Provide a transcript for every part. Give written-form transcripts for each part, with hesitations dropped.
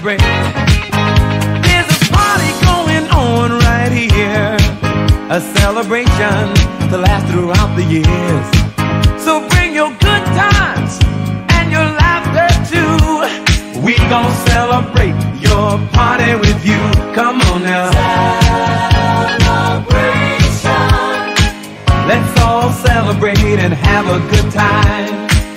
celebrate. There's a party going on right here, a celebration to last throughout the years. So bring your good times and your laughter too. We gon' celebrate your party with you. Come on now. Celebration. Let's all celebrate and have a good time.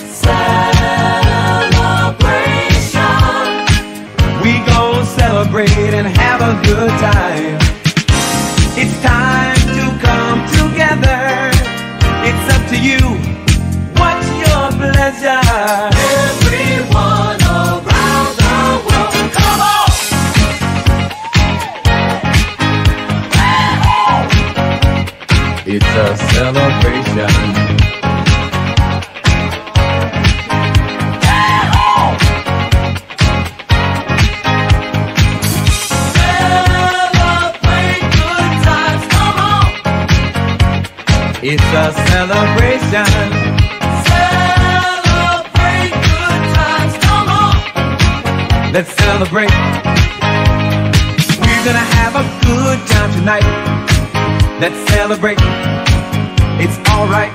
Celebration. We gon' celebrate and have a good time. It's time to come together. It's up to you. What's your pleasure? Everyone around the world, come on! It's a celebration. It's a celebration. Celebrate good times, come on. Let's celebrate. We're gonna have a good time tonight. Let's celebrate. It's alright.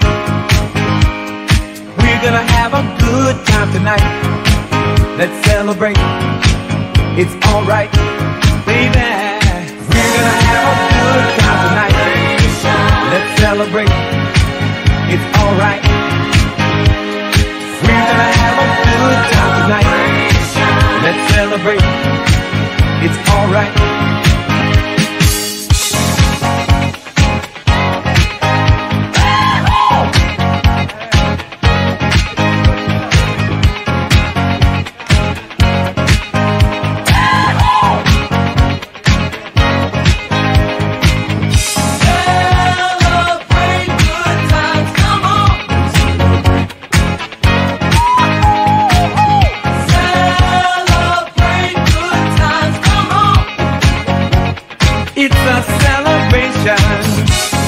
We're gonna have a good time tonight. Let's celebrate. It's alright, baby. We're gonna have a good time tonight. Let's celebrate. It's alright. We're gonna have a good time tonight. Let's celebrate. It's alright. It's a celebration.